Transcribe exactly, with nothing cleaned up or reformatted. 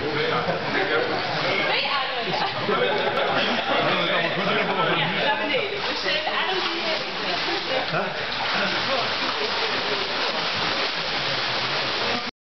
Twee ademen, ja. Ja, naar beneden. Dus de adem die...